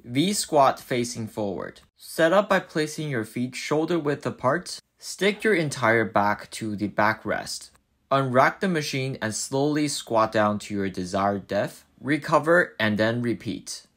V-squat facing forward. Set up by placing your feet shoulder width apart. Stick your entire back to the backrest. Unrack the machine and slowly squat down to your desired depth. Recover and then repeat.